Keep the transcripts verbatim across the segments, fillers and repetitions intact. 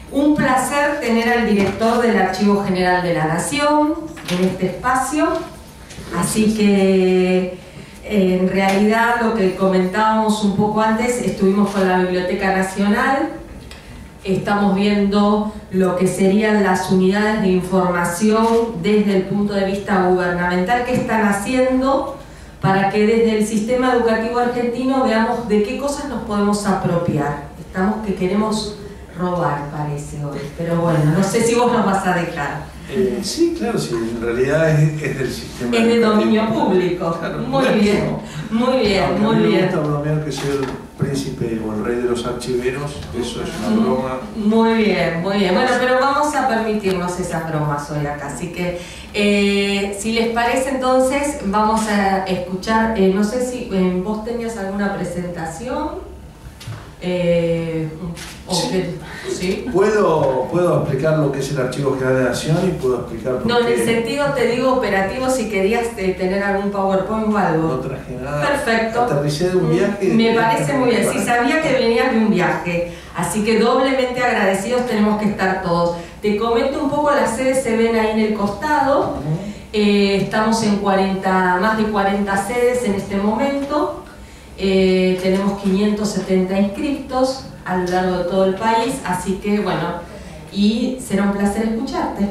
Un placer tener al director del Archivo General de la Nación en este espacio, así que en realidad lo que comentábamos un poco antes, estuvimos con la Biblioteca Nacional, estamos viendo lo que serían las unidades de información desde el punto de vista gubernamental, qué están haciendo para que desde el sistema educativo argentino veamos de qué cosas nos podemos apropiar. Estamos que queremos robar, parece hoy, pero bueno, no sé si vos nos vas a dejar. Eh, sí, claro, sí, en realidad es, es del sistema. Es de dominio público. Claro, muy bien, muy bien, Aunque muy a mí bien. Me gusta bromear que soy el príncipe o el rey de los archiveros, eso es una broma. Muy bien, muy bien. Bueno, pero vamos a permitirnos esas bromas hoy acá, así que eh, si les parece entonces vamos a escuchar, eh, no sé si eh, vos tenías alguna presentación. Eh, Sí. que, ¿sí? ¿Puedo, puedo explicar lo que es el Archivo General de la Nación y puedo explicar por No, en qué el sentido te digo operativo, si querías eh, tener algún PowerPoint o algo. no traje nada. Perfecto. Aterricé de un viaje. Me parece muy bien. Sí, sabía que venías de un viaje, así que doblemente agradecidos tenemos que estar todos. Te comento un poco, las sedes se ven ahí en el costado. Uh-huh. eh, estamos en cuarenta, más de cuarenta sedes en este momento. Eh, tenemos quinientos setenta inscriptos a lo largo de todo el país, así que bueno, y será un placer escucharte.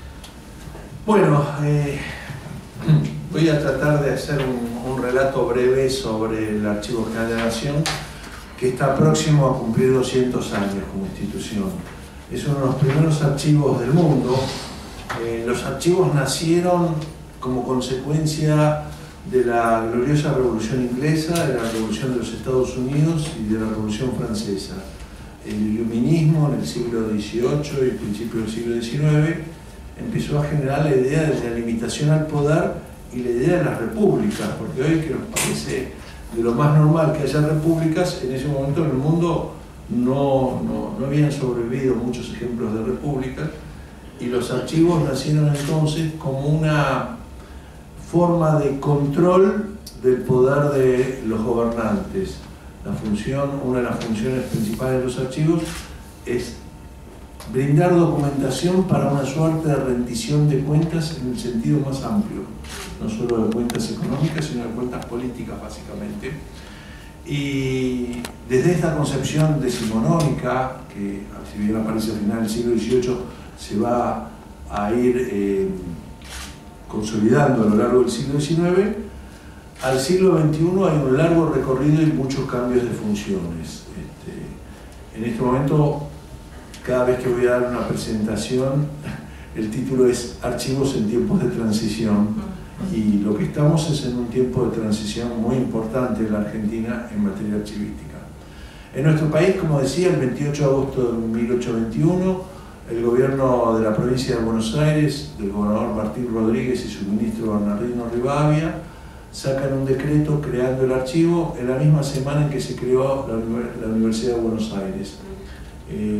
Bueno, eh, voy a tratar de hacer un, un relato breve sobre el Archivo General de la Nación, que está próximo a cumplir doscientos años como institución. Es uno de los primeros archivos del mundo. Eh, los archivos nacieron como consecuencia de la gloriosa Revolución Inglesa, de la Revolución de los Estados Unidos y de la Revolución Francesa. El iluminismo en el siglo dieciocho y principio del siglo diecinueve empezó a generar la idea de la limitación al poder y la idea de las repúblicas, porque hoy que nos parece de lo más normal que haya repúblicas, en ese momento en el mundo no, no, no habían sobrevivido muchos ejemplos de repúblicas, y los archivos nacieron entonces como una forma de control del poder de los gobernantes. La función, una de las funciones principales de los archivos es brindar documentación para una suerte de rendición de cuentas en el sentido más amplio, no solo de cuentas económicas, sino de cuentas políticas básicamente. Y desde esta concepción decimonónica, que si bien aparece al final del siglo dieciocho, se va a ir eh, consolidando a lo largo del siglo diecinueve, al siglo veintiuno hay un largo recorrido y muchos cambios de funciones. Este, en este momento, cada vez que voy a dar una presentación, el título es Archivos en tiempos de transición, y lo que estamos es en un tiempo de transición muy importante en la Argentina en materia archivística. En nuestro país, como decía, el veintiocho de agosto de mil ochocientos veintiuno, el gobierno de la provincia de Buenos Aires, del gobernador Martín Rodríguez y su ministro Bernardino Rivadavia, sacan un decreto creando el archivo en la misma semana en que se creó la, la Universidad de Buenos Aires. Eh,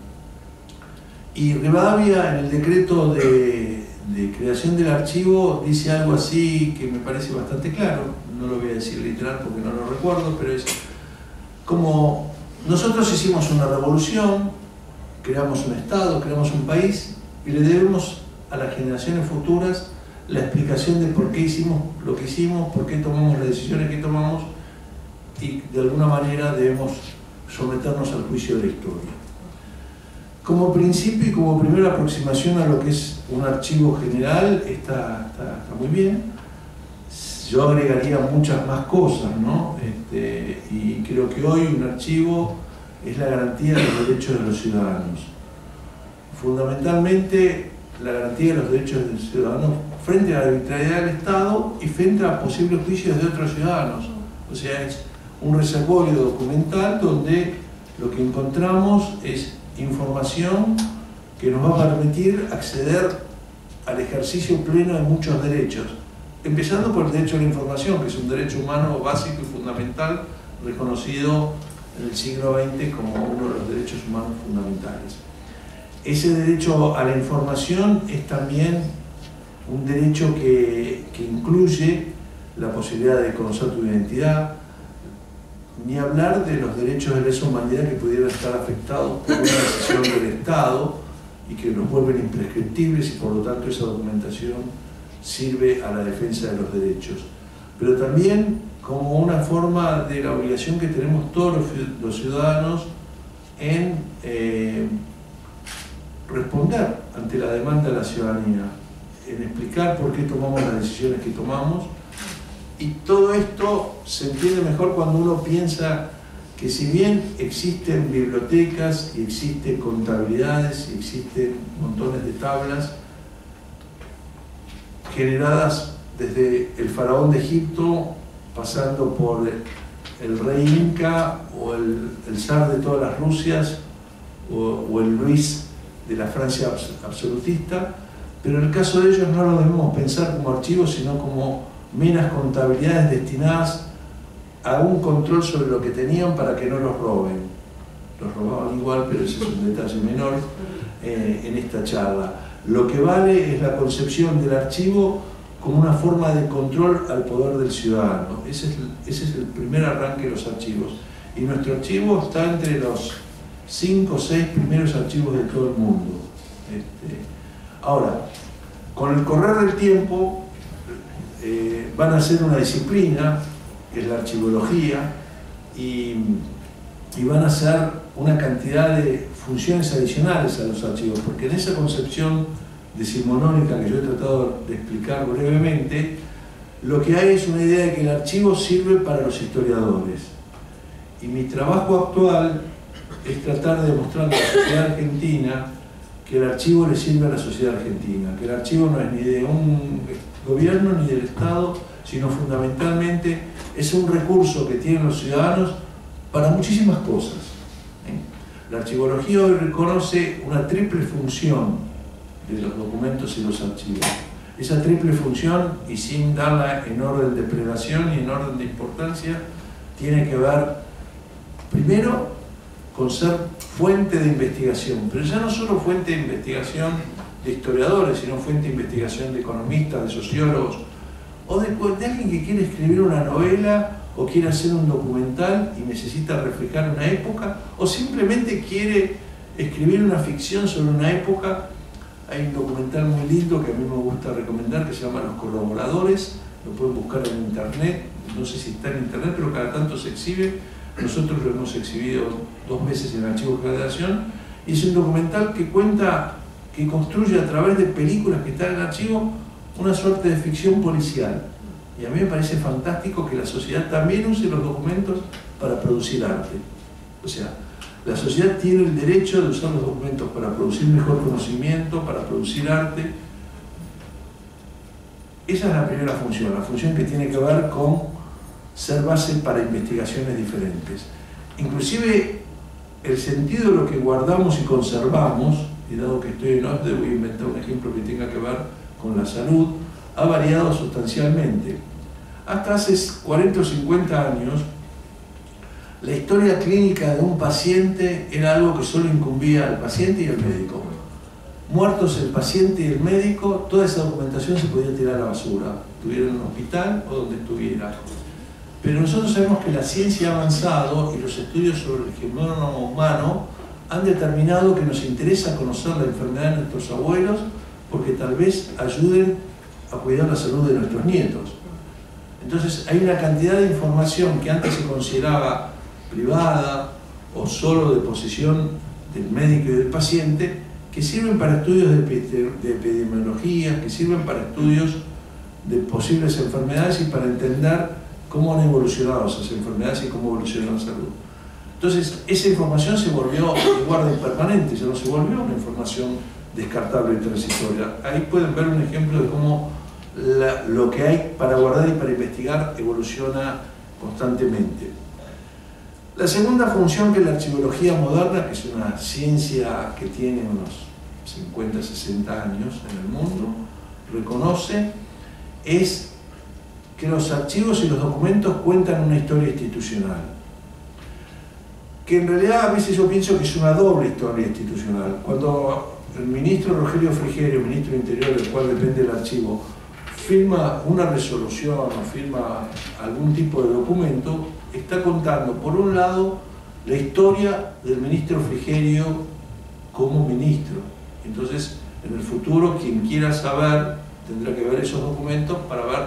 y Rivadavia, en el decreto de, de creación del archivo, dice algo así que me parece bastante claro, no lo voy a decir literal porque no lo recuerdo, pero es como nosotros hicimos una revolución, creamos un Estado, creamos un país y le debemos a las generaciones futuras la explicación de por qué hicimos lo que hicimos, por qué tomamos las decisiones que tomamos, y de alguna manera debemos someternos al juicio de la historia. Como principio y como primera aproximación a lo que es un archivo general está, está, está muy bien. Yo agregaría muchas más cosas, ¿no? Este, y creo que hoy un archivo es la garantía de los derechos de los ciudadanos. Fundamentalmente, la garantía de los derechos de los ciudadanos frente a la arbitrariedad del Estado y frente a posibles juicios de otros ciudadanos. O sea, es un reservorio documental donde lo que encontramos es información que nos va a permitir acceder al ejercicio pleno de muchos derechos, empezando por el derecho a la información, que es un derecho humano básico y fundamental, reconocido en el siglo veinte como uno de los derechos humanos fundamentales. Ese derecho a la información es también un derecho que, que incluye la posibilidad de conocer tu identidad, ni hablar de los derechos de lesa humanidad que pudieran estar afectados por una decisión del Estado y que los vuelven imprescriptibles, y por lo tanto esa documentación sirve a la defensa de los derechos. Pero también como una forma de la obligación que tenemos todos los ciudadanos en eh, responder ante la demanda de la ciudadanía, en explicar por qué tomamos las decisiones que tomamos. Y todo esto se entiende mejor cuando uno piensa que si bien existen bibliotecas y existen contabilidades y existen montones de tablas generadas desde el faraón de Egipto, pasando por el rey Inca o el, el zar de todas las Rusias o, o el Luis de la Francia absolutista, pero en el caso de ellos no lo debemos pensar como archivos, sino como meras contabilidades destinadas a un control sobre lo que tenían para que no los roben. Los robaban igual, pero ese es un detalle menor eh, en esta charla. Lo que vale es la concepción del archivo como una forma de control al poder del ciudadano. Ese es el, ese es el primer arranque de los archivos. Y nuestro archivo está entre los cinco o seis primeros archivos de todo el mundo. Este, ahora, con el correr del tiempo, eh, van a ser una disciplina, que es la archivología, y, y van a ser una cantidad de funciones adicionales a los archivos, porque en esa concepción decimonónica que yo he tratado de explicar brevemente, lo que hay es una idea de que el archivo sirve para los historiadores. Y mi trabajo actual es tratar de demostrar a la sociedad argentina que el archivo le sirve a la sociedad argentina, que el archivo no es ni de un gobierno ni del Estado, sino fundamentalmente es un recurso que tienen los ciudadanos para muchísimas cosas. La archivología hoy reconoce una triple función de los documentos y los archivos. Esa triple función, y sin darla en orden de predación y en orden de importancia, tiene que ver, primero, con ser fuente de investigación, pero ya no solo fuente de investigación de historiadores, sino fuente de investigación de economistas, de sociólogos, o de, de alguien que quiere escribir una novela o quiere hacer un documental y necesita reflejar una época, o simplemente quiere escribir una ficción sobre una época. Hay un documental muy lindo que a mí me gusta recomendar que se llama Los Colaboradores, lo pueden buscar en internet, no sé si está en internet, pero cada tanto se exhibe. Nosotros lo hemos exhibido dos veces en el Archivo de Generación, y es un documental que cuenta, que construye a través de películas que están en el archivo una suerte de ficción policial. Y a mí me parece fantástico que la sociedad también use los documentos para producir arte. O sea, la sociedad tiene el derecho de usar los documentos para producir mejor conocimiento, para producir arte. Esa es la primera función, la función que tiene que ver con ser base para investigaciones diferentes. Inclusive el sentido de lo que guardamos y conservamos, y dado que estoy en OSDE voy a inventar un ejemplo que tenga que ver con la salud, ha variado sustancialmente. Hasta hace cuarenta o cincuenta años, la historia clínica de un paciente era algo que solo incumbía al paciente y al médico. Muertos el paciente y el médico, toda esa documentación se podía tirar a la basura, estuviera en un hospital o donde estuviera. Pero nosotros sabemos que la ciencia ha avanzado y los estudios sobre el genoma humano han determinado que nos interesa conocer la enfermedad de nuestros abuelos porque tal vez ayuden a cuidar la salud de nuestros nietos. Entonces hay una cantidad de información que antes se consideraba privada o solo de posesión del médico y del paciente, que sirven para estudios de epidemiología, que sirven para estudios de posibles enfermedades y para entender cómo han evolucionado esas enfermedades y cómo evoluciona la salud. Entonces, esa información se volvió de guardia permanente, ya no se volvió una información descartable y transitoria. Ahí pueden ver un ejemplo de cómo la, lo que hay para guardar y para investigar evoluciona constantemente. La segunda función que la archivología moderna, que es una ciencia que tiene unos cincuenta, sesenta años en el mundo, reconoce, es que los archivos y los documentos cuentan una historia institucional. Que en realidad a veces yo pienso que es una doble historia institucional. Cuando el ministro Rogelio Frigerio, ministro del Interior, del cual depende el archivo, firma una resolución o firma algún tipo de documento, está contando, por un lado, la historia del ministro Frigerio como ministro. Entonces, en el futuro, quien quiera saber, tendrá que ver esos documentos para ver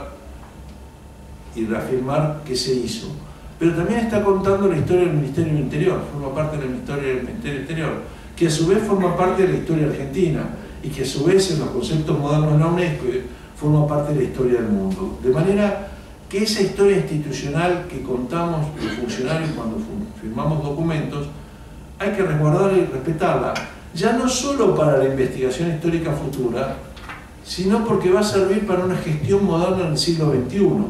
y reafirmar qué se hizo. Pero también está contando la historia del Ministerio del Interior, forma parte de la historia del Ministerio del Interior, que a su vez forma parte de la historia argentina, y que a su vez en los conceptos modernos de la UNESCO forma parte de la historia del mundo. De manera que esa historia institucional que contamos los funcionarios cuando firmamos documentos, hay que resguardarla y respetarla, ya no solo para la investigación histórica futura, sino porque va a servir para una gestión moderna en el siglo veintiuno.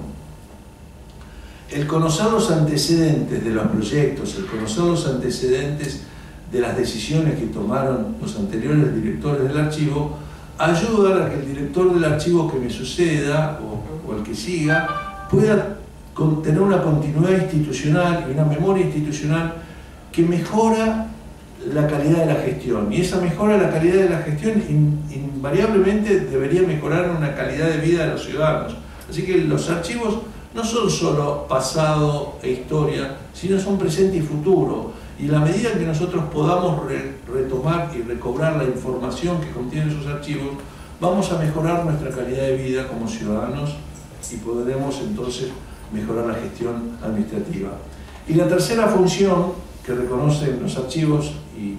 El conocer los antecedentes de los proyectos, el conocer los antecedentes de las decisiones que tomaron los anteriores directores del archivo, ayuda a que el director del archivo que me suceda o, o el que siga pueda tener una continuidad institucional y una memoria institucional que mejora la calidad de la gestión. Y esa mejora de la calidad de la gestión in, invariablemente debería mejorar una calidad de vida de los ciudadanos. Así que los archivos no son solo pasado e historia, sino son presente y futuro. Y en la medida en que nosotros podamos re retomar y recobrar la información que contienen esos archivos, vamos a mejorar nuestra calidad de vida como ciudadanos y podremos entonces mejorar la gestión administrativa. Y la tercera función que reconocen los archivos, y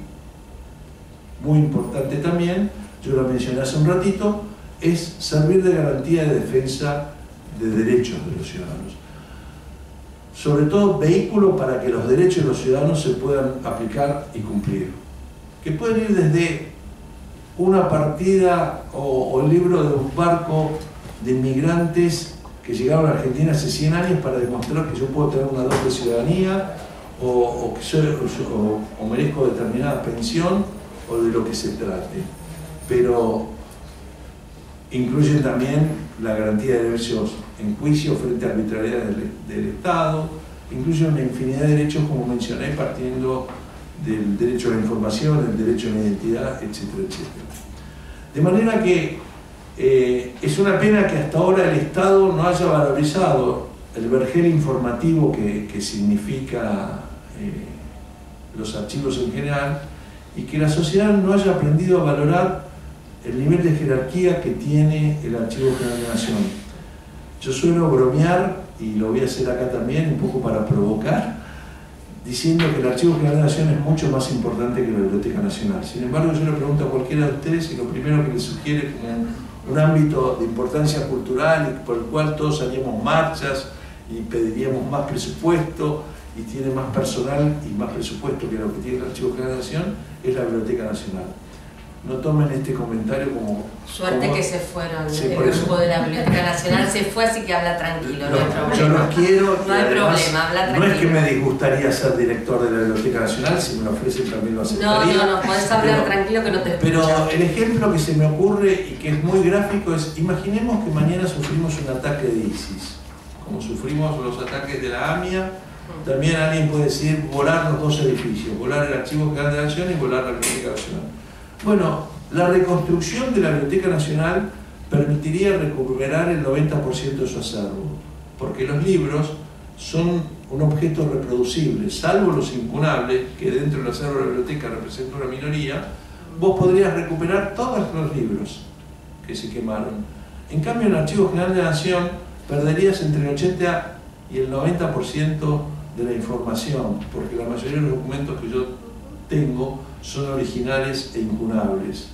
muy importante también, yo la mencioné hace un ratito, es servir de garantía de defensa de derechos de los ciudadanos. Sobre todo vehículo para que los derechos de los ciudadanos se puedan aplicar y cumplir. Que pueden ir desde una partida o, o el libro de un barco de inmigrantes que llegaron a Argentina hace cien años para demostrar que yo puedo tener una doble ciudadanía o, o que soy, o, o merezco determinada pensión o de lo que se trate. Pero incluyen también la garantía de derechos en juicio frente a arbitrariedades del, del Estado, incluyen una infinidad de derechos, como mencioné, partiendo del derecho a la información, el derecho a la identidad, etcétera, etcétera. De manera que eh, es una pena que hasta ahora el Estado no haya valorizado el vergel informativo que, que significa eh, los archivos en general, y que la sociedad no haya aprendido a valorar el nivel de jerarquía que tiene el Archivo General de la Nación. Yo suelo bromear, y lo voy a hacer acá también, un poco para provocar, diciendo que el Archivo General de la Nación es mucho más importante que la Biblioteca Nacional. Sin embargo, yo le pregunto a cualquiera de ustedes y lo primero que les sugiere como un, un ámbito de importancia cultural y por el cual todos haríamos marchas y pediríamos más presupuesto y tiene más personal y más presupuesto que lo que tiene el Archivo General de la Nación, es la Biblioteca Nacional. No tomen este comentario como... Suerte como, que se fueron, sí, el grupo de la Biblioteca Nacional se fue, así que habla tranquilo, no, no hay problema. Yo los quiero. No hay además, problema, habla tranquilo. No es que me disgustaría ser director de la Biblioteca Nacional, si me lo ofrecen también lo aceptaría. No, no, no, podés hablar pero, tranquilo que no te escucho. Pero el ejemplo que se me ocurre y que es muy gráfico es, imaginemos que mañana sufrimos un ataque de ISIS, como sufrimos los ataques de la AMIA. También alguien puede decir volar los dos edificios, volar el Archivo General de la Nación y volar la Biblioteca Nacional. Bueno, la reconstrucción de la Biblioteca Nacional permitiría recuperar el noventa por ciento de su acervo, porque los libros son un objeto reproducible, salvo los incunables, que dentro del acervo de la biblioteca representa una minoría. Vos podrías recuperar todos los libros que se quemaron. En cambio, en el Archivo General de la Nación perderías entre el ochenta y el noventa por ciento de la información, porque la mayoría de los documentos que yo tengo son originales e incunables.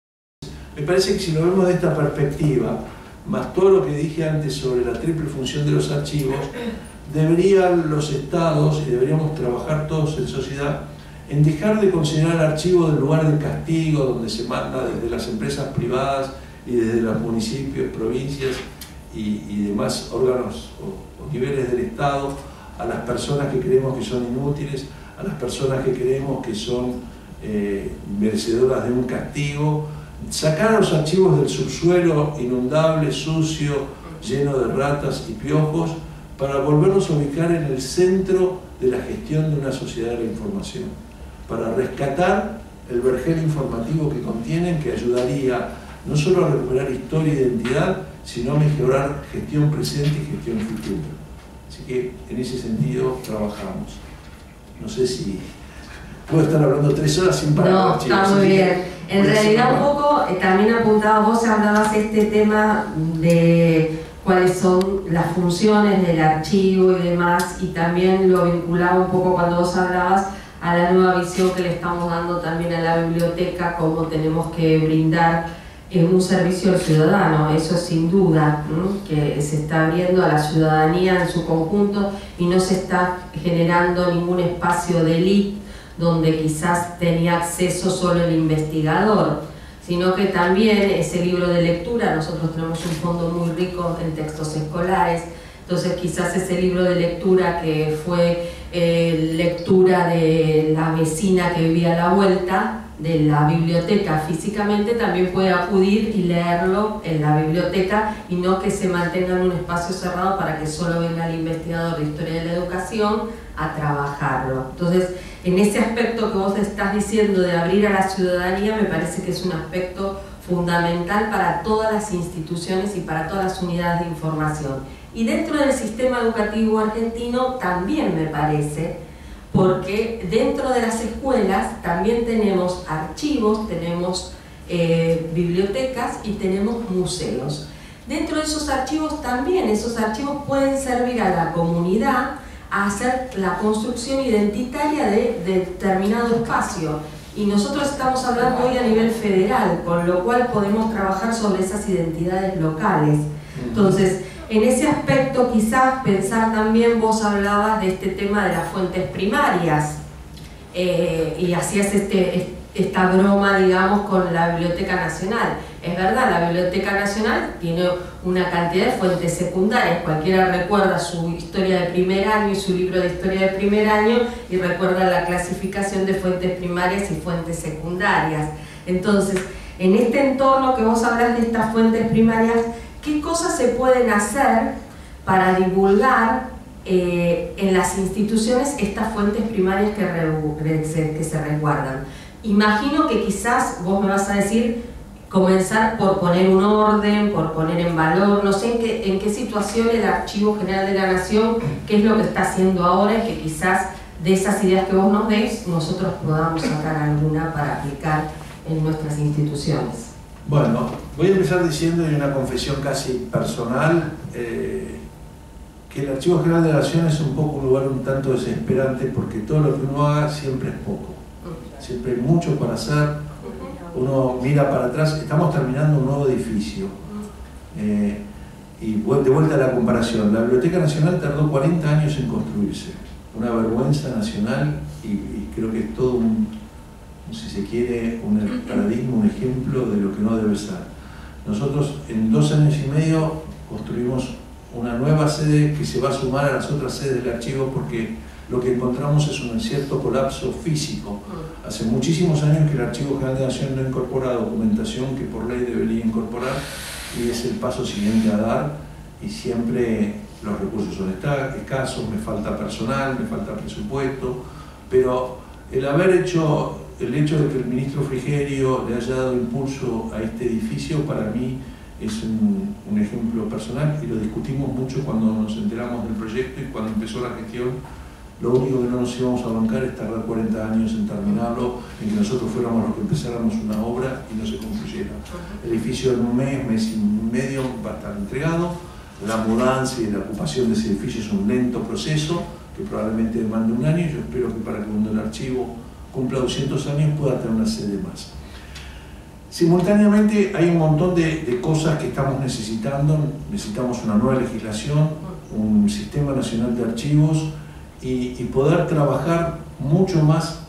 Me parece que si lo vemos de esta perspectiva, más todo lo que dije antes sobre la triple función de los archivos, deberían los estados, y deberíamos trabajar todos en sociedad, en dejar de considerar el archivo del lugar de castigo, donde se manda desde las empresas privadas y desde los municipios, provincias y, y demás órganos o, o niveles del Estado, a las personas que creemos que son inútiles, a las personas que creemos que son eh, merecedoras de un castigo, sacar los archivos del subsuelo inundable, sucio, lleno de ratas y piojos, para volverlos a ubicar en el centro de la gestión de una sociedad de la información, para rescatar el vergel informativo que contienen, que ayudaría no solo a recuperar historia e identidad, sino a mejorar gestión presente y gestión futura. Así que en ese sentido trabajamos. No sé si puedo estar hablando tres horas sin parar. No, está muy bien. En realidad un poco, eh, también apuntabas, vos hablabas este tema de cuáles son las funciones del archivo y demás, y también lo vinculaba un poco cuando vos hablabas a la nueva visión que le estamos dando también a la biblioteca, cómo tenemos que brindar eh, un servicio al ciudadano. Eso sin duda, ¿no? Que se está abriendo a la ciudadanía en su conjunto y no se está generando ningún espacio de élite donde quizás tenía acceso solo el investigador, sino que también ese libro de lectura, nosotros tenemos un fondo muy rico en textos escolares, entonces quizás ese libro de lectura que fue eh, lectura de la vecina que vivía a la vuelta de la biblioteca físicamente, también puede acudir y leerlo en la biblioteca y no que se mantenga en un espacio cerrado para que solo venga el investigador de Historia de la Educación a trabajarlo. Entonces, en ese aspecto que vos estás diciendo de abrir a la ciudadanía, me parece que es un aspecto fundamental para todas las instituciones y para todas las unidades de información. Y dentro del sistema educativo argentino también me parece, porque dentro de las escuelas también tenemos archivos, tenemos eh, bibliotecas y tenemos museos. Dentro de esos archivos también, esos archivos pueden servir a la comunidad a hacer la construcción identitaria de, de determinado espacio. Y nosotros estamos hablando hoy a nivel federal, con lo cual podemos trabajar sobre esas identidades locales. Entonces, en ese aspecto quizás pensar también, vos hablabas de este tema de las fuentes primarias eh, y hacías este, esta broma, digamos, con la Biblioteca Nacional. Es verdad, la Biblioteca Nacional tiene una cantidad de fuentes secundarias. Cualquiera recuerda su historia de primer año y su libro de historia de primer año y recuerda la clasificación de fuentes primarias y fuentes secundarias. Entonces, en este entorno que vos hablas de estas fuentes primarias, ¿qué cosas se pueden hacer para divulgar eh, en las instituciones estas fuentes primarias que, re, que se resguardan? Imagino que quizás vos me vas a decir comenzar por poner un orden, por poner en valor, no sé en qué, en qué situación el Archivo General de la Nación, qué es lo que está haciendo ahora y que quizás de esas ideas que vos nos deis nosotros podamos sacar alguna para aplicar en nuestras instituciones. Bueno, voy a empezar diciendo, y una confesión casi personal, eh, que el Archivo General de la Nación es un poco un lugar un tanto desesperante porque todo lo que uno haga siempre es poco. Siempre hay mucho para hacer. Uno mira para atrás, estamos terminando un nuevo edificio. Eh, y de vuelta a la comparación, la Biblioteca Nacional tardó cuarenta años en construirse. Una vergüenza nacional y, y creo que es todo un, si se quiere, un paradigma, un ejemplo de lo que no debe ser. Nosotros en dos años y medio construimos una nueva sede que se va a sumar a las otras sedes del archivo porque lo que encontramos es un cierto colapso físico. Hace muchísimos años que el Archivo General de la Nación no incorpora documentación que por ley debería incorporar y es el paso siguiente a dar y siempre los recursos son escasos, me falta personal, me falta presupuesto, pero el haber hecho, el hecho de que el ministro Frigerio le haya dado impulso a este edificio para mí es un, un ejemplo personal y lo discutimos mucho cuando nos enteramos del proyecto y cuando empezó la gestión. Lo único que no nos íbamos a bancar es tardar cuarenta años en terminarlo, en que nosotros fuéramos los que empezáramos una obra y no se concluyera. El edificio en un mes, mes y medio va a estar entregado. La mudanza y la ocupación de ese edificio es un lento proceso que probablemente demande un año. Yo espero que para que cuando el archivo cumpla doscientos años pueda tener una sede más. Simultáneamente hay un montón de, de cosas que estamos necesitando. Necesitamos una nueva legislación, un sistema nacional de archivos, Y, y poder trabajar mucho más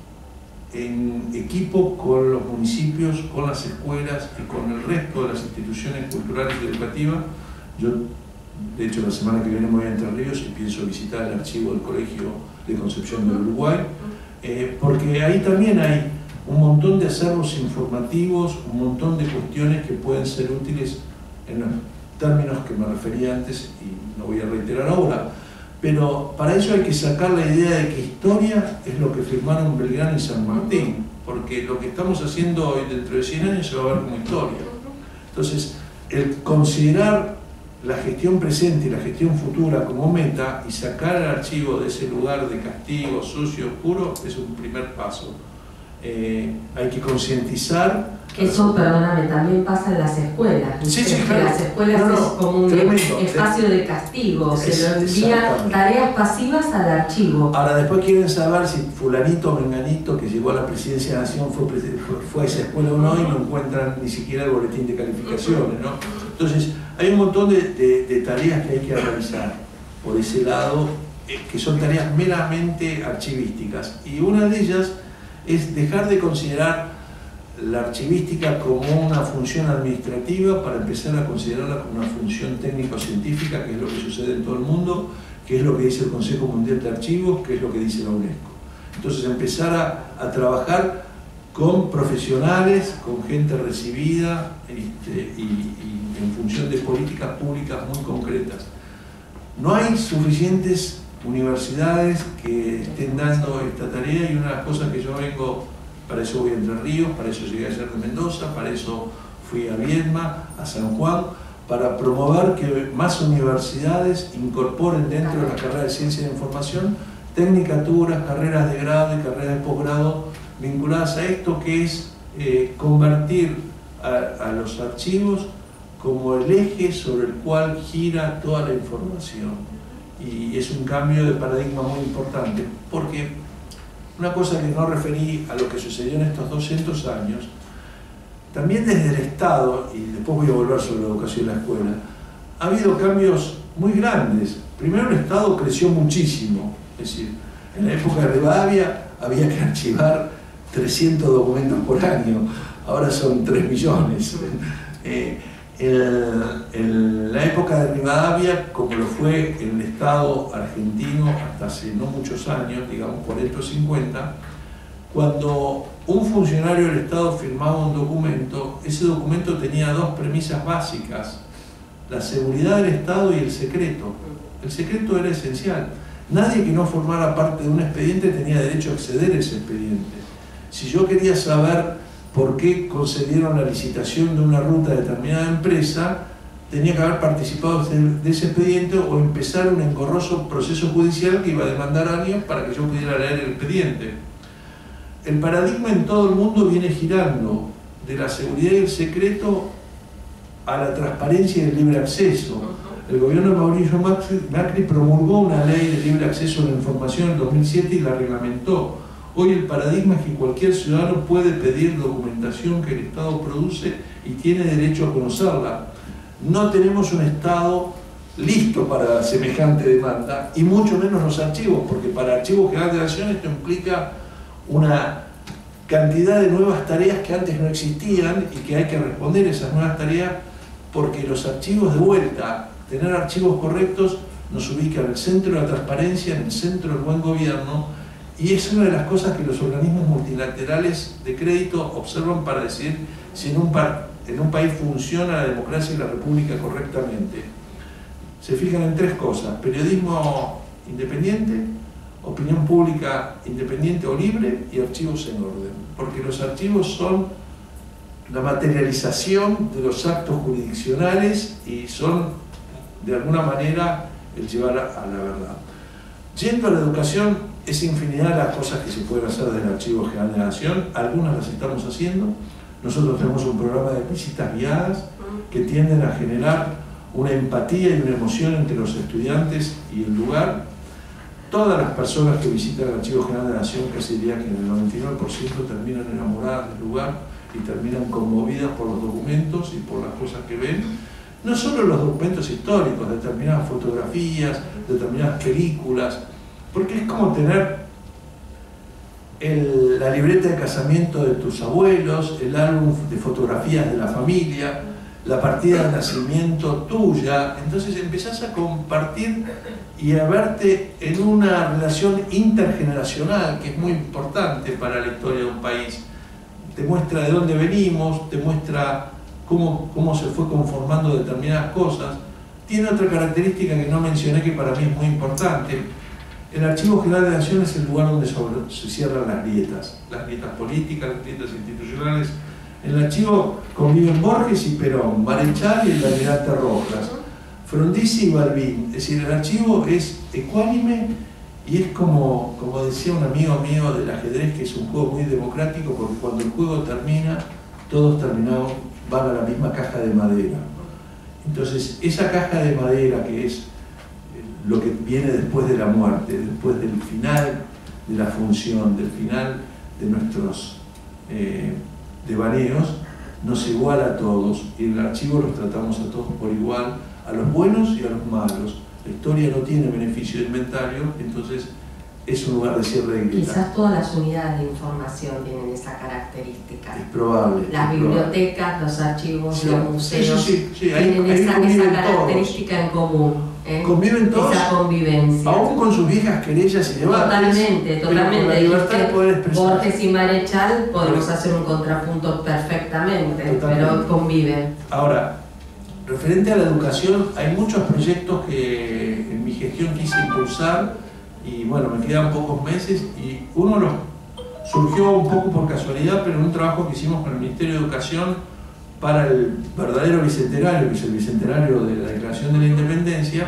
en equipo con los municipios, con las escuelas y con el resto de las instituciones culturales y educativas. Yo, de hecho, la semana que viene me voy a Entre Ríos y pienso visitar el archivo del Colegio de Concepción del Uruguay, eh, porque ahí también hay un montón de acervos informativos, un montón de cuestiones que pueden ser útiles en los términos que me refería antes y no voy a reiterar ahora. Pero para eso hay que sacar la idea de que historia es lo que firmaron Belgrano y San Martín, porque lo que estamos haciendo hoy dentro de cien años se va a ver como historia. Entonces, el considerar la gestión presente y la gestión futura como meta y sacar el archivo de ese lugar de castigo, sucio, oscuro, es un primer paso. Eh, hay que concientizar. Eso, perdóname, también pasa en las escuelas. Sí, sí, en claro. las escuelas no, no, es como un tremendo. espacio de castigo, se Es, lo envía tareas pasivas al archivo. Ahora después quieren saber si fulanito o menganito que llegó a la presidencia de la Nación fue, fue, fue a esa escuela o no, y no encuentran ni siquiera el boletín de calificaciones, ¿no? Entonces hay un montón de, de, de tareas que hay que realizar por ese lado, eh, que son tareas meramente archivísticas, y una de ellas es dejar de considerar la archivística como una función administrativa para empezar a considerarla como una función técnico-científica, que es lo que sucede en todo el mundo, que es lo que dice el Consejo Mundial de Archivos, que es lo que dice la UNESCO. Entonces empezar a, a trabajar con profesionales, con gente recibida este, y, y en función de políticas públicas muy concretas. No hay suficientes universidades que estén dando esta tarea, y una de las cosas que yo vengo, para eso voy a Entre Ríos, para eso llegué ayer de Mendoza, para eso fui a Viedma, a San Juan, para promover que más universidades incorporen dentro de la carrera de Ciencia de Información tecnicaturas, carreras de grado y carreras de posgrado vinculadas a esto, que es eh, convertir a, a los archivos como el eje sobre el cual gira toda la información. Y es un cambio de paradigma muy importante, porque una cosa que no referí a lo que sucedió en estos doscientos años, también desde el Estado, y después voy a volver sobre la educación y la escuela, ha habido cambios muy grandes. Primero, el Estado creció muchísimo, es decir, en la época de Rivadavia había que archivar trescientos documentos por año, ahora son tres millones. Eh, en, en la época de Rivadavia, como lo fue en el Estado argentino hasta hace no muchos años, digamos cuarenta o cincuenta, cuando un funcionario del Estado firmaba un documento, ese documento tenía dos premisas básicas: la seguridad del Estado y el secreto. El secreto era esencial. Nadie que no formara parte de un expediente tenía derecho a acceder a ese expediente. Si yo quería saber por qué concedieron la licitación de una ruta a determinada empresa, tenía que haber participado de ese expediente o empezar un engorroso proceso judicial que iba a demandar años para que yo pudiera leer el expediente. El paradigma en todo el mundo viene girando de la seguridad y el secreto a la transparencia y el libre acceso. El gobierno de Mauricio Macri promulgó una ley de libre acceso a la información en dos mil siete y la reglamentó. Hoy el paradigma es que cualquier ciudadano puede pedir documentación que el Estado produce y tiene derecho a conocerla. No tenemos un Estado listo para semejante demanda, y mucho menos los archivos, porque para Archivos General de la Nación esto implica una cantidad de nuevas tareas que antes no existían y que hay que responder esas nuevas tareas, porque los archivos, de vuelta, tener archivos correctos nos ubica en el centro de la transparencia, en el centro del buen gobierno, y es una de las cosas que los organismos multilaterales de crédito observan para decir si en un, en un país funciona la democracia y la república correctamente. Se fijan en tres cosas: periodismo independiente, opinión pública independiente o libre, y archivos en orden. Porque los archivos son la materialización de los actos jurisdiccionales y son, de alguna manera, el llevar a la verdad. Yendo a la educación, es infinidad las cosas que se pueden hacer desde el Archivo General de la Nación. Algunas las estamos haciendo. Nosotros tenemos un programa de visitas guiadas que tienden a generar una empatía y una emoción entre los estudiantes y el lugar. Todas las personas que visitan el Archivo General de la Nación, casi diría que en el noventa y nueve por ciento terminan enamoradas del lugar y terminan conmovidas por los documentos y por las cosas que ven. No solo los documentos históricos, determinadas fotografías, determinadas películas, porque es como tener el, la libreta de casamiento de tus abuelos, el álbum de fotografías de la familia, la partida de nacimiento tuya. Entonces empezás a compartir y a verte en una relación intergeneracional que es muy importante para la historia de un país. Te muestra de dónde venimos, te muestra cómo, cómo se fue conformando determinadas cosas. Tiene otra característica que no mencioné, que para mí es muy importante. El Archivo General de la Nación es el lugar donde se cierran las grietas, las grietas políticas, las grietas institucionales. En el archivo conviven Borges y Perón, Marechal y el almirante Rojas, Frondizi y Balbín. Es decir, el archivo es ecuánime y es como, como decía un amigo mío del ajedrez, que es un juego muy democrático, porque cuando el juego termina, todos terminados van a la misma caja de madera. Entonces, esa caja de madera, que es lo que viene después de la muerte, después del final de la función, del final de nuestros eh, devaneos, nos iguala a todos, y en el archivo los tratamos a todos por igual, a los buenos y a los malos. La historia no tiene beneficio de inventario, entonces es un lugar de cierre de grieta. Quizás todas las unidades de información tienen esa característica. Es probable. Las es bibliotecas, probable. los archivos, Sí, los museos, sí, sí, sí, ahí, tienen ahí esa, conviven esa característica todos. en común. ¿eh? Conviven todos, esa convivencia. aún con sus viejas querellas y debates. Totalmente, totalmente. Con la libertad de poder expresar. Borges y Marechal podemos hacer un contrapunto perfectamente, totalmente. Pero conviven. Ahora, referente a la educación, hay muchos proyectos que en mi gestión quise impulsar y bueno, me quedan pocos meses y uno los surgió un poco por casualidad, pero en un trabajo que hicimos con el Ministerio de Educación para el verdadero bicentenario, que es el bicentenario de la Declaración de la Independencia.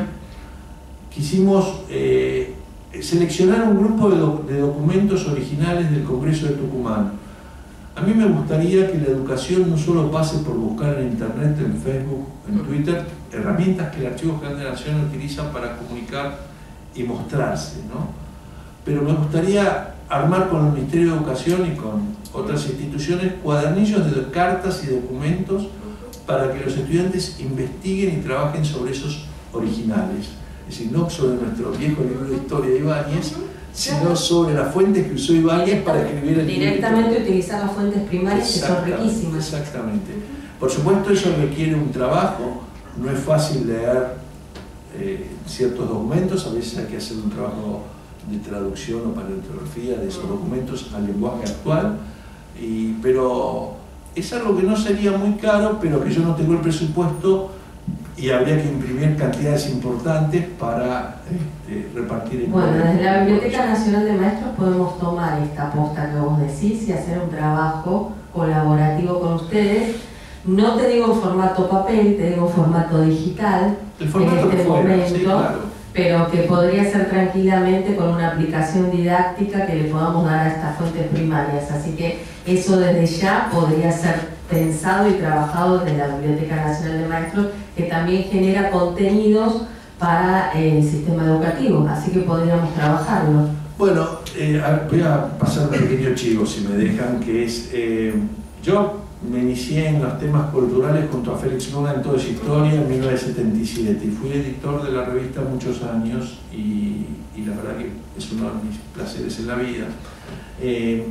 Quisimos eh, seleccionar un grupo de, doc de documentos originales del Congreso de Tucumán. A mí me gustaría que la educación no solo pase por buscar en internet, en Facebook, en Twitter, herramientas que el Archivo General de la Nación utiliza para comunicar y mostrarse, ¿no? Pero me gustaría armar con el Ministerio de Educación y con otras instituciones cuadernillos de cartas y documentos para que los estudiantes investiguen y trabajen sobre esos originales. Es decir, no sobre nuestro viejo libro de historia de Ibáñez, sino sobre las fuentes que usó Ibáñez para escribir el libro. Directamente utilizar las fuentes primarias, que son riquísimas. Exactamente. Por supuesto, eso requiere un trabajo, no es fácil leer eh, ciertos documentos, a veces hay que hacer un trabajo de traducción o paleontología de esos documentos al lenguaje actual, y, pero es algo que no sería muy caro, pero que yo no tengo el presupuesto y habría que imprimir cantidades importantes para este, repartir en Bueno, desde la Biblioteca Nacional de Maestros podemos tomar esta posta que vos decís y hacer un trabajo colaborativo con ustedes. No te digo en formato papel, te digo en formato digital, el formato en este que fuera, momento, sí, claro. Pero que podría ser tranquilamente con una aplicación didáctica que le podamos dar a estas fuentes primarias. Así que eso desde ya podría ser pensado y trabajado desde la Biblioteca Nacional de Maestros, que también genera contenidos para el sistema educativo, así que podríamos trabajarlo. Bueno, eh, voy a pasar un pequeño chivo, si me dejan, que es, eh, yo me inicié en los temas culturales junto a Félix Luna en Toda Esa Historia en mil novecientos setenta y siete y fui editor de la revista muchos años y, y la verdad que es uno de mis placeres en la vida. Eh,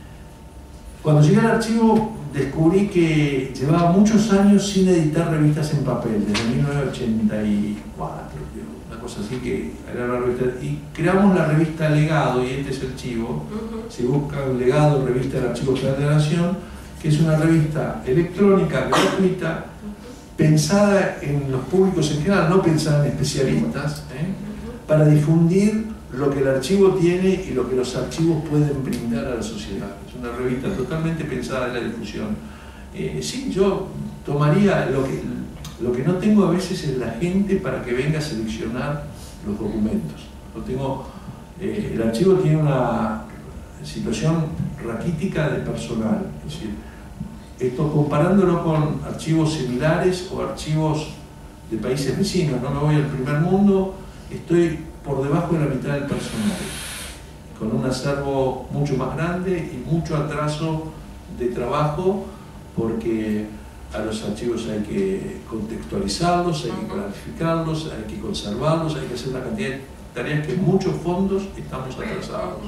cuando llegué al archivo descubrí que llevaba muchos años sin editar revistas en papel, desde mil novecientos ochenta y cuatro, una cosa así, que era una revista, y creamos la revista Legado, y este es el chivo. Uh-huh. Si buscan Legado, revista del Archivo General de la Nación, que es una revista electrónica, gratuita, pensada en los públicos en general, no pensada en especialistas, ¿eh? para difundir lo que el archivo tiene y lo que los archivos pueden brindar a la sociedad. Es una revista totalmente pensada en la difusión. Eh, sí, yo tomaría lo que, lo que no tengo a veces es la gente para que venga a seleccionar los documentos. Lo tengo, eh, el archivo tiene una situación raquítica de personal, es decir, esto comparándolo con archivos similares o archivos de países vecinos. No me voy al primer mundo, estoy por debajo de la mitad del personal, con un acervo mucho más grande y mucho atraso de trabajo, porque a los archivos hay que contextualizarlos, hay que clarificarlos, hay que conservarlos, hay que hacer una cantidad de tareas que en muchos fondos estamos atrasados.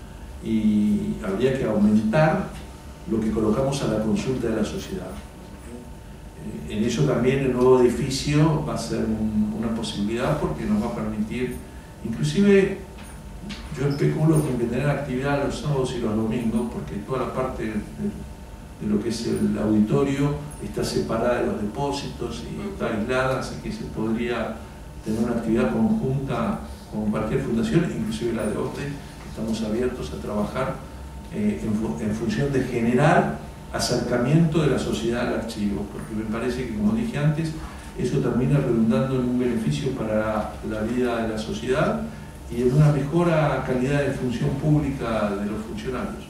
Y habría que aumentar lo que colocamos a la consulta de la sociedad. En eso también el nuevo edificio va a ser un, una posibilidad, porque nos va a permitir, inclusive yo especulo con que tener actividad los sábados y los domingos, porque toda la parte de, de lo que es el auditorio está separada de los depósitos y está aislada, así que se podría tener una actividad conjunta con cualquier fundación, inclusive la de O T E. Estamos abiertos a trabajar eh, en, fu en función de generar acercamiento de la sociedad al archivo, porque me parece que, como dije antes, eso termina redundando en un beneficio para la vida de la sociedad y en una mejora calidad de función pública de los funcionarios.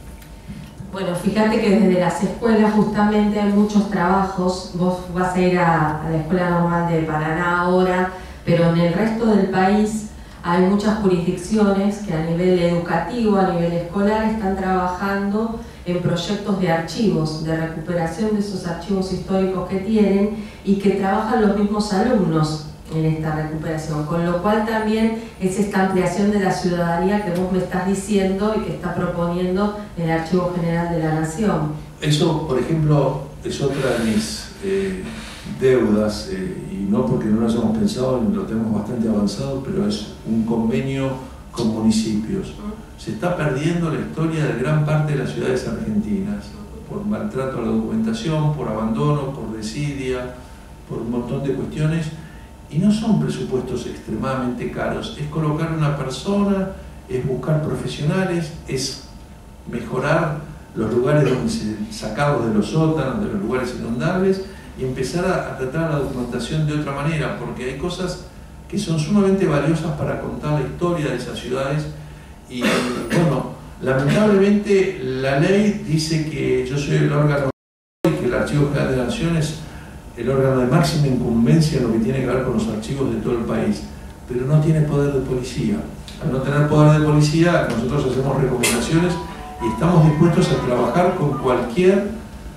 Bueno, fíjate que desde las escuelas justamente hay muchos trabajos. Vos vas a ir a, a la Escuela Normal de Paraná ahora, pero en el resto del país hay muchas jurisdicciones que a nivel educativo, a nivel escolar, están trabajando en proyectos de archivos, de recuperación de esos archivos históricos que tienen y que trabajan los mismos alumnos en esta recuperación, con lo cual también es esta ampliación de la ciudadanía que vos me estás diciendo y que está proponiendo el Archivo General de la Nación. Eso, por ejemplo, es otra de mis eh, deudas, eh, y no porque no lo hayamos pensado, lo tenemos bastante avanzado, pero es un convenio con municipios. Se está perdiendo la historia de gran parte de las ciudades argentinas, por maltrato a la documentación, por abandono, por desidia, por un montón de cuestiones. Y no son presupuestos extremadamente caros, es colocar una persona, es buscar profesionales, es mejorar los lugares donde se, sacados de los sótanos, de los lugares inundables, y empezar a, a tratar la documentación de otra manera, porque hay cosas que son sumamente valiosas para contar la historia de esas ciudades. Y bueno, lamentablemente la ley dice que yo soy el órgano y que el Archivo General de la Nación es el órgano de máxima incumbencia en lo que tiene que ver con los archivos de todo el país, pero no tiene poder de policía. Al no tener poder de policía, nosotros hacemos recomendaciones y estamos dispuestos a trabajar con cualquier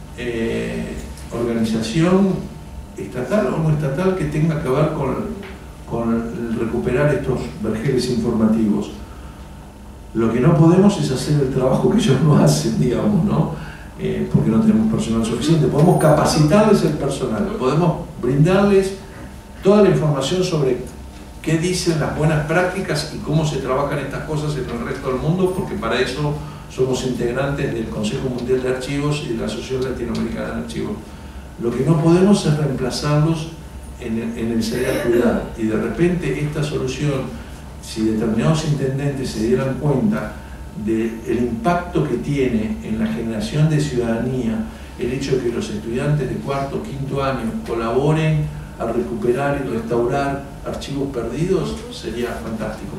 eh, organización estatal o no estatal que tenga que ver con, con el recuperar estos vergeles informativos. Lo que no podemos es hacer el trabajo que ellos no hacen, digamos, ¿no? Eh, porque no tenemos personal suficiente. Podemos capacitarles el personal, podemos brindarles toda la información sobre qué dicen las buenas prácticas y cómo se trabajan estas cosas en el resto del mundo, porque para eso somos integrantes del Consejo Mundial de Archivos y de la Asociación Latinoamericana de Archivos. Lo que no podemos es reemplazarlos en el, en el saber cuidar, y de repente esta solución, si determinados intendentes se dieran cuenta del impacto que tiene en la generación de ciudadanía el hecho de que los estudiantes de cuarto o quinto año colaboren a recuperar y restaurar archivos perdidos, sería fantástico.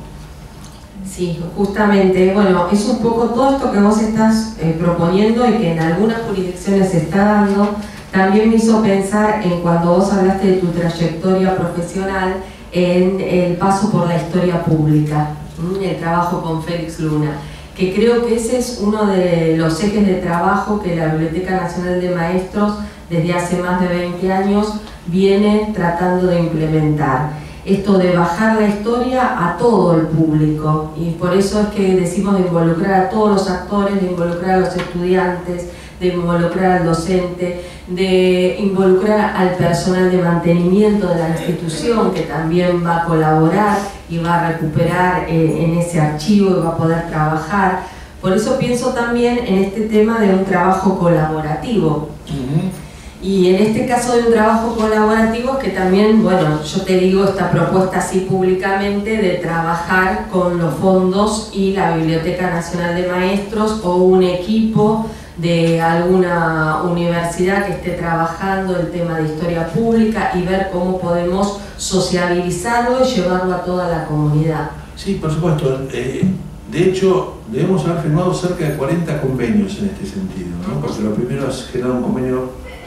Sí, justamente, bueno, es un poco todo esto que vos estás eh, proponiendo y que en algunas jurisdicciones se está dando. También me hizo pensar en cuando vos hablaste de tu trayectoria profesional, en el paso por la historia pública, el trabajo con Félix Luna, que creo que ese es uno de los ejes de trabajo que la Biblioteca Nacional de Maestros desde hace más de veinte años viene tratando de implementar. Esto de bajar la historia a todo el público, y por eso es que decimos de involucrar a todos los actores, de involucrar a los estudiantes, de involucrar al docente, de involucrar al personal de mantenimiento de la institución, que también va a colaborar y va a recuperar eh, en ese archivo y va a poder trabajar. Por eso pienso también en este tema de un trabajo colaborativo. Uh-huh. Y en este caso de un trabajo colaborativo que también, bueno, yo te digo esta propuesta así públicamente de trabajar con los fondos y la Biblioteca Nacional de Maestros o un equipo de alguna universidad que esté trabajando el tema de historia pública y ver cómo podemos sociabilizarlo y llevarlo a toda la comunidad. Sí, por supuesto. Eh, de hecho, debemos haber firmado cerca de cuarenta convenios en este sentido, ¿no? Porque lo primero es generar un convenio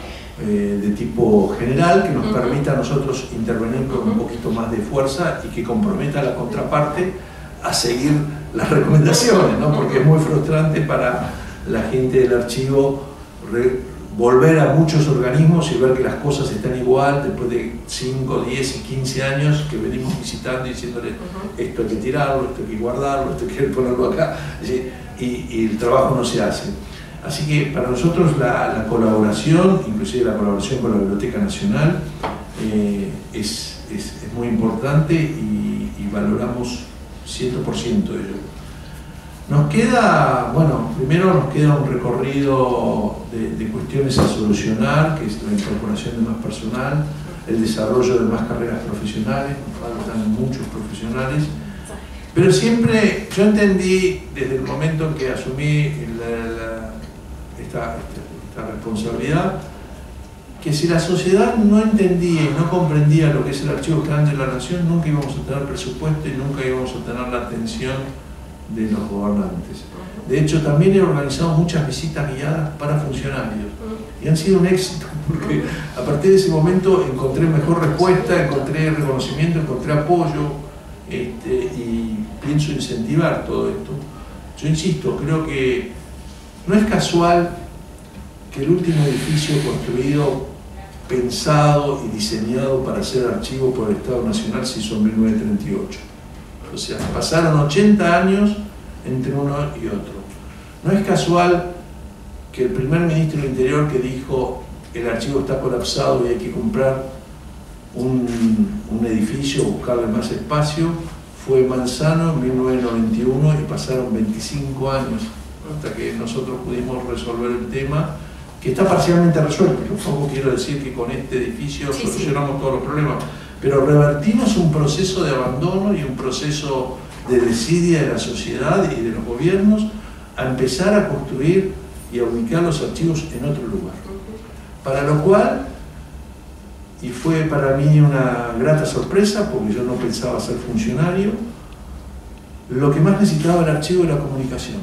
eh, de tipo general que nos permita a nosotros intervenir con un poquito más de fuerza y que comprometa a la contraparte a seguir las recomendaciones, ¿no? Porque es muy frustrante para la gente del archivo re, volver a muchos organismos y ver que las cosas están igual después de cinco, diez y quince años que venimos visitando y diciéndole uh-huh. esto hay que tirarlo, esto hay que guardarlo, esto hay que ponerlo acá, y, y el trabajo no se hace. Así que para nosotros la, la colaboración, inclusive la colaboración con la Biblioteca Nacional, eh, es, es, es muy importante y, y valoramos cien por ciento de ello. Nos queda, bueno, primero nos queda un recorrido de, de cuestiones a solucionar, que es la incorporación de más personal, el desarrollo de más carreras profesionales, nos faltan muchos profesionales, pero siempre yo entendí desde el momento en que asumí la, la, esta, esta, esta responsabilidad que si la sociedad no entendía y no comprendía lo que es el Archivo General de la Nación, nunca íbamos a tener presupuesto y nunca íbamos a tener la atención de los gobernantes. De hecho, también he organizado muchas visitas guiadas para funcionarios y han sido un éxito, porque a partir de ese momento encontré mejor respuesta, encontré reconocimiento, encontré apoyo, este, y pienso incentivar todo esto. Yo insisto, creo que no es casual que el último edificio construido, pensado y diseñado para ser archivo por el Estado Nacional se hizo en mil novecientos treinta y ocho. O sea, pasaron ochenta años entre uno y otro. No es casual que el primer ministro del Interior que dijo el archivo está colapsado y hay que comprar un, un edificio, buscarle más espacio, fue Manzano en mil novecientos noventa y uno y pasaron veinticinco años hasta que nosotros pudimos resolver el tema, que está parcialmente resuelto. Tampoco quiero decir que con este edificio sí, solucionamos sí. todos los problemas, pero revertimos un proceso de abandono y un proceso de desidia de la sociedad y de los gobiernos a empezar a construir y a ubicar los archivos en otro lugar. Para lo cual, y fue para mí una grata sorpresa, porque yo no pensaba ser funcionario, lo que más necesitaba el archivo era comunicación.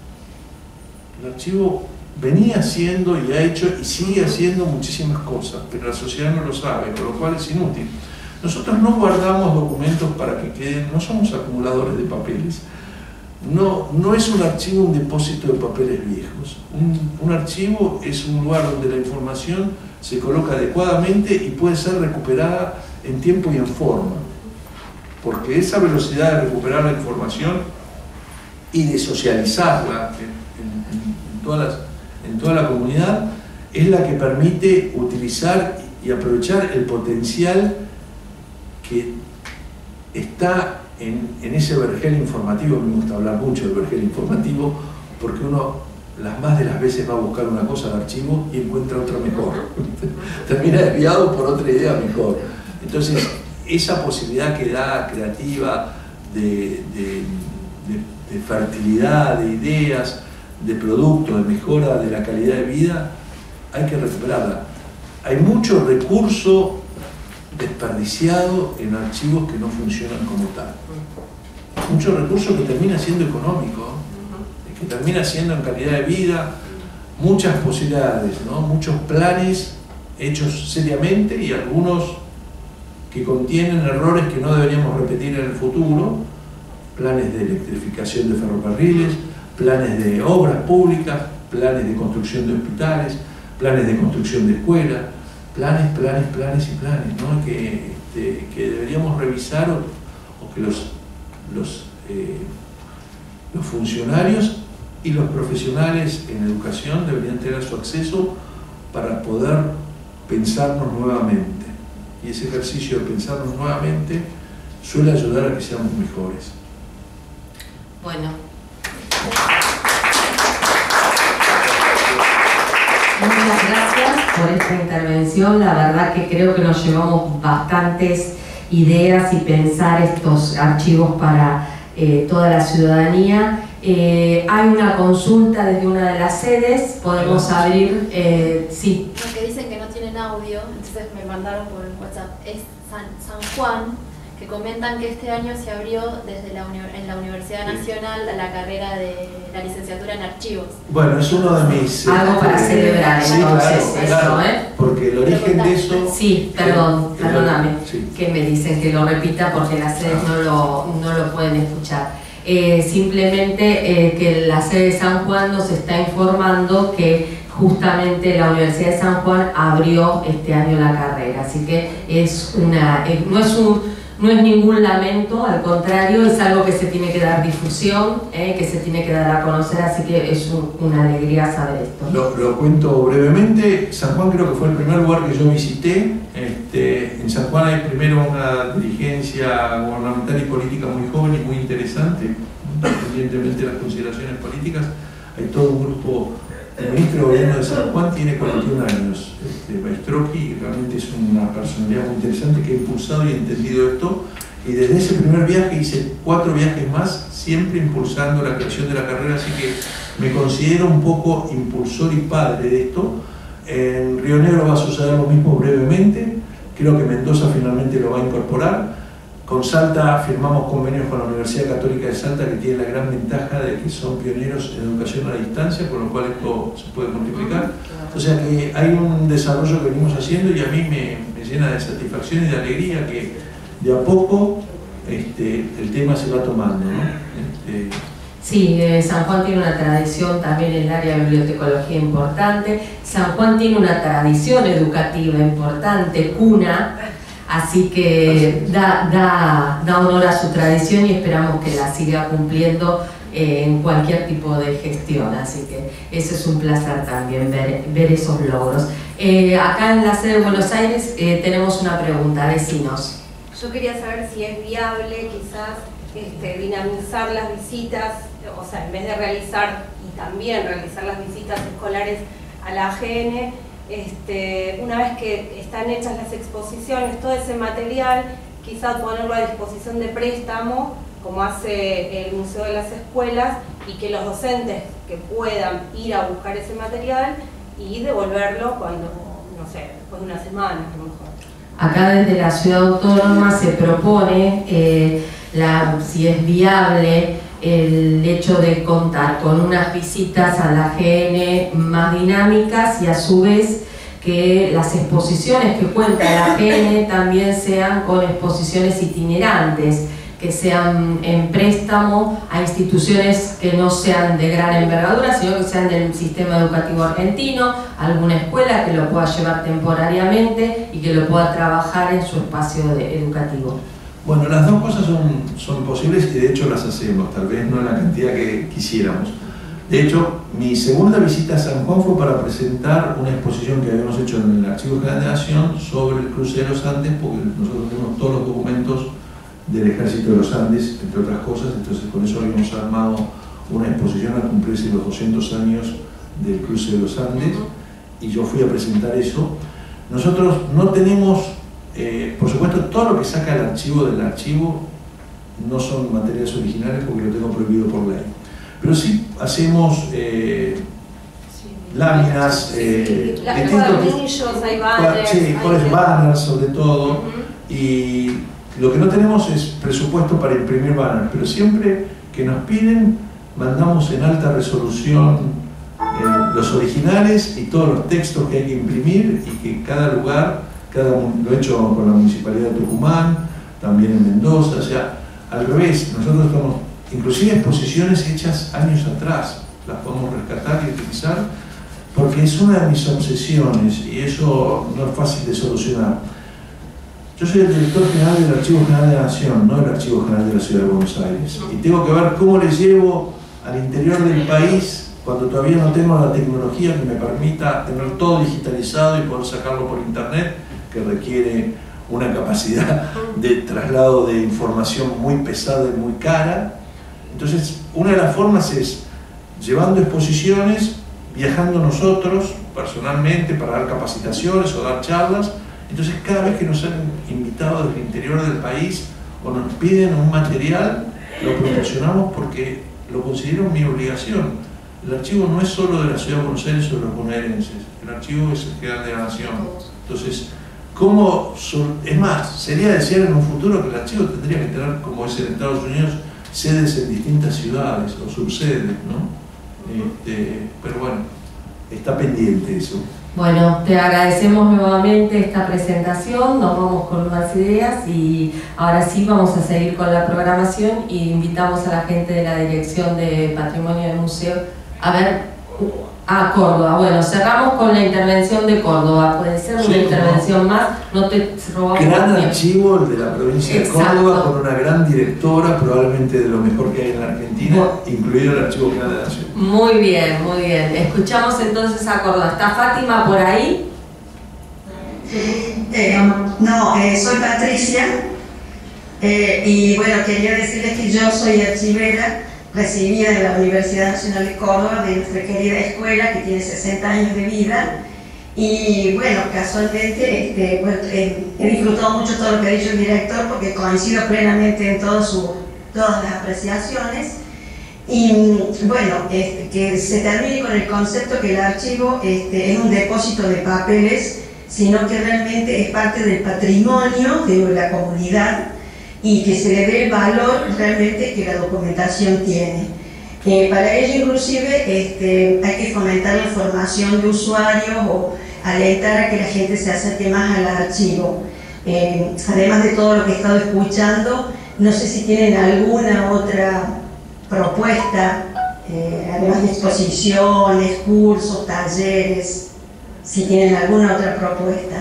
El archivo venía haciendo y ha hecho y sigue haciendo muchísimas cosas, pero la sociedad no lo sabe, con lo cual es inútil. Nosotros no guardamos documentos para que queden, no somos acumuladores de papeles. No, no es un archivo un depósito de papeles viejos. Un, un archivo es un lugar donde la información se coloca adecuadamente y puede ser recuperada en tiempo y en forma. Porque esa velocidad de recuperar la información y de socializarla en, en, en, todas las, en toda la comunidad es la que permite utilizar y aprovechar el potencial que está en, en ese vergel informativo. Me gusta hablar mucho del vergel informativo porque uno las más de las veces va a buscar una cosa al archivo y encuentra otra mejor. Termina desviado por otra idea mejor. Entonces, esa posibilidad que da creativa de, de, de, de fertilidad, de ideas, de productos, de mejora de la calidad de vida, hay que recuperarla. Hay mucho recurso desperdiciado en archivos que no funcionan como tal. Mucho recurso que termina siendo económico, que termina siendo en calidad de vida, muchas posibilidades, ¿no? Muchos planes hechos seriamente y algunos que contienen errores que no deberíamos repetir en el futuro, planes de electrificación de ferrocarriles, planes de obras públicas, planes de construcción de hospitales, planes de construcción de escuelas, planes, planes, planes y planes, ¿no? que, este, que deberíamos revisar o, o que los, los, eh, los funcionarios y los profesionales en educación deberían tener su acceso para poder pensarnos nuevamente. Y ese ejercicio de pensarnos nuevamente suele ayudar a que seamos mejores. Bueno. Muchas gracias por esta intervención. La verdad que creo que nos llevamos bastantes ideas y pensar estos archivos para eh, toda la ciudadanía. Eh, hay una consulta desde una de las sedes, podemos abrir, eh, sí. Los que dicen que no tienen audio, entonces me mandaron por WhatsApp, es San, San Juan, que comentan que este año se abrió desde la en la Universidad Nacional la carrera de la licenciatura en archivos. Bueno, es uno de mis... Algo para eh, celebrar sí, entonces, claro, eso, claro, ¿eh? Porque el origen de eso... Sí, perdón, que, perdóname, sí. que me dicen que lo repita porque las sedes no lo, no lo pueden escuchar. Eh, simplemente eh, que la sede de San Juan nos está informando que justamente la Universidad de San Juan abrió este año la carrera, así que es una, eh, no, es un, no es ningún lamento, al contrario, es algo que se tiene que dar difusión, eh, que se tiene que dar a conocer, así que es un, una alegría saber esto. Lo, lo cuento brevemente. San Juan creo que fue el primer lugar que yo visité. Este, en San Juan hay primero una dirigencia gubernamental y política muy joven y muy interesante, independientemente de las consideraciones políticas. Hay todo un grupo. El ministro de Gobierno de San Juan tiene cuarenta y un años, este, Maestroqui, realmente es una personalidad muy interesante que ha impulsado y entendido esto, y desde ese primer viaje hice cuatro viajes más, siempre impulsando la creación de la carrera, así que me considero un poco impulsor y padre de esto. En Río Negro va a suceder lo mismo brevemente, creo que Mendoza finalmente lo va a incorporar. Con Salta firmamos convenios con la Universidad Católica de Salta, que tiene la gran ventaja de que son pioneros en educación a distancia, con lo cual esto se puede multiplicar. O sea que hay un desarrollo que venimos haciendo y a mí me, me llena de satisfacción y de alegría que de a poco este, el tema se va tomando, ¿no? Este, Sí, eh, San Juan tiene una tradición también en el área de bibliotecología importante. San Juan tiene una tradición educativa importante, cuna, así que da, da, da honor a su tradición y esperamos que la siga cumpliendo eh, en cualquier tipo de gestión. Así que eso es un placer también, ver, ver esos logros. Eh, acá en la sede de Buenos Aires eh, tenemos una pregunta, decinos. Yo quería saber si es viable quizás este, dinamizar las visitas, o sea, en vez de realizar y también realizar las visitas escolares a la A G N, este, una vez que están hechas las exposiciones, todo ese material, quizás ponerlo a disposición de préstamo, como hace el Museo de las Escuelas, y que los docentes que puedan ir a buscar ese material y devolverlo cuando, no sé, después de una semana, a lo mejor. Acá desde la Ciudad Autónoma se propone, eh, la, si es viable, el hecho de contar con unas visitas a la A G N más dinámicas y a su vez que las exposiciones que cuenta la A G N también sean con exposiciones itinerantes, que sean en préstamo a instituciones que no sean de gran envergadura, sino que sean del sistema educativo argentino, alguna escuela que lo pueda llevar temporariamente y que lo pueda trabajar en su espacio de, educativo. Bueno, las dos cosas son, son posibles y de hecho las hacemos, tal vez no en la cantidad que quisiéramos. De hecho, mi segunda visita a San Juan fue para presentar una exposición que habíamos hecho en el Archivo General de la Nación sobre el cruce de los Andes, porque nosotros tenemos todos los documentos del Ejército de los Andes, entre otras cosas, entonces con eso habíamos armado una exposición al cumplirse los doscientos años del cruce de los Andes, y yo fui a presentar eso. Nosotros no tenemos, eh, por supuesto, todo lo que saca el archivo del archivo no son materiales originales porque lo tengo prohibido por ley, pero sí hacemos eh, láminas, eh, sí, distintos, hay banners, sí, hay banners sobre todo, uh-huh. Y lo que no tenemos es presupuesto para imprimir banners, pero siempre que nos piden mandamos en alta resolución eh, los originales y todos los textos que hay que imprimir, y que cada lugar, cada, lo he hecho con la Municipalidad de Tucumán, también en Mendoza, o sea, al revés, nosotros estamos, inclusive exposiciones hechas años atrás, las podemos rescatar y utilizar, porque es una de mis obsesiones y eso no es fácil de solucionar. Yo soy el director general del Archivo General de la Nación, no del Archivo General de la Ciudad de Buenos Aires, y tengo que ver cómo les llevo al interior del país cuando todavía no tengo la tecnología que me permita tener todo digitalizado y poder sacarlo por internet, que requiere una capacidad de traslado de información muy pesada y muy cara. Entonces, una de las formas es llevando exposiciones, viajando nosotros personalmente para dar capacitaciones o dar charlas. Entonces, cada vez que nos han invitado desde el interior del país o nos piden un material, lo promocionamos porque lo considero mi obligación. El archivo no es solo de la Ciudad de Buenos Aires o de los bonaerenses, el archivo es el general de la Nación. Entonces, ¿cómo? Es más, sería desear en un futuro que el archivo tendría que tener, como es en Estados Unidos, sedes en distintas ciudades o subsedes, ¿no? Este, pero bueno, está pendiente eso. Bueno, te agradecemos nuevamente esta presentación, nos vamos con nuevas ideas y ahora sí vamos a seguir con la programación y invitamos a la gente de la Dirección de Patrimonio del Museo a ver, a Córdoba. Bueno, cerramos con la intervención de Córdoba, puede ser una sí, intervención no. más, no te robamos gran archivo el de la provincia de Exacto. Córdoba, con una gran directora, probablemente de lo mejor que hay en la Argentina, bueno, incluido el Archivo General de la Nación. Muy bien, muy bien. Escuchamos entonces a Córdoba. ¿Está Fátima por ahí? Eh, no, eh, soy Patricia eh, y bueno, quería decirles que yo soy archivera recibida de la Universidad Nacional de Córdoba, de nuestra querida escuela que tiene sesenta años de vida. Y bueno, casualmente este, bueno, eh, he disfrutado mucho todo lo que ha dicho el director porque coincido plenamente en todo su, todas las apreciaciones. Y bueno, este, que se termine con el concepto que el archivo este, es un depósito de papeles, sino que realmente es parte del patrimonio de la comunidad y que se le dé el valor realmente que la documentación tiene. Eh, para ello inclusive este, hay que fomentar la formación de usuarios o alentar a que la gente se acerque más al archivo. Eh, además de todo lo que he estado escuchando, no sé si tienen alguna otra propuesta, eh, además de exposiciones, cursos, talleres, si tienen alguna otra propuesta.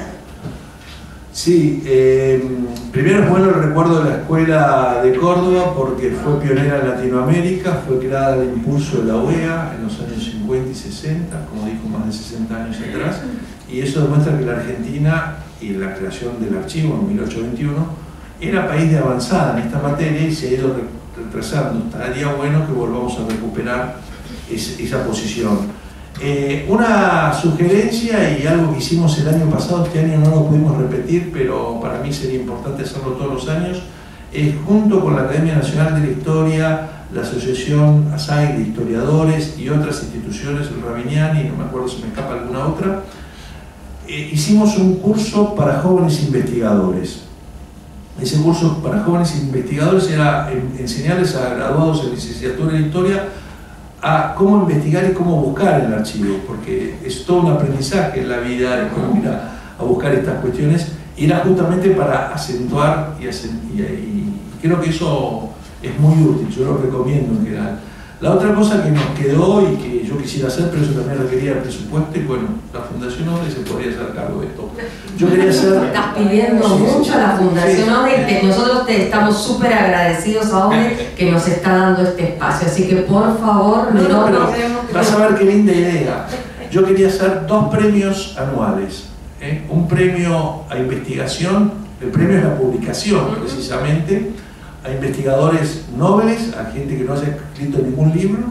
Sí, eh, primero es bueno el recuerdo de la Escuela de Córdoba porque fue pionera en Latinoamérica, fue creada al impulso de la U E A en los años cincuenta y sesenta, como dijo, más de sesenta años atrás, y eso demuestra que la Argentina y la creación del archivo en mil ochocientos veintiuno era país de avanzada en esta materia y se ha ido retrasando. Estaría bueno que volvamos a recuperar es, esa posición. Eh, una sugerencia y algo que hicimos el año pasado, este año no lo pudimos repetir, pero para mí sería importante hacerlo todos los años, es junto con la Academia Nacional de la Historia, la Asociación ASAI de Historiadores y otras instituciones, el Rabiniani, no me acuerdo si me escapa alguna otra, eh, hicimos un curso para jóvenes investigadores. Ese curso para jóvenes investigadores era enseñarles a graduados en licenciatura en Historia a cómo investigar y cómo buscar el archivo, porque es todo un aprendizaje en la vida, es cómo ir a, a buscar estas cuestiones, y era justamente para acentuar y, y, y creo que eso es muy útil, yo lo recomiendo en general. La otra cosa que nos quedó y que yo quisiera hacer, pero eso también requería el presupuesto, y bueno, la Fundación ODE se podría hacer cargo de esto. Yo quería hacer... Estás pidiendo sí, mucho a la Fundación sí. ODE, y te, nosotros te estamos súper agradecidos a ODE que nos está dando este espacio, así que por favor no, no, no nos... Vas a ver qué linda idea. Yo quería hacer dos premios anuales, ¿eh? Un premio a investigación, el premio es la publicación precisamente, a investigadores nobles, a gente que no haya escrito ningún libro,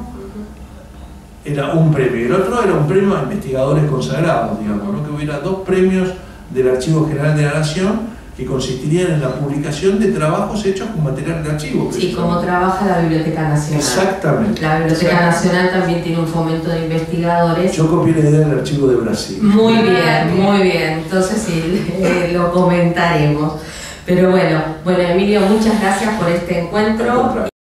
era un premio. El otro era un premio a investigadores consagrados, digamos, ¿no? Que hubiera dos premios del Archivo General de la Nación que consistirían en la publicación de trabajos hechos con material de archivo. Sí, como trabaja la Biblioteca Nacional. Exactamente. La Biblioteca Exactamente. Nacional también tiene un fomento de investigadores. Yo copié la idea del Archivo de Brasil. Muy bien, muy bien. Entonces sí, eh, lo comentaremos. Pero bueno, bueno Emilio, muchas gracias por este encuentro.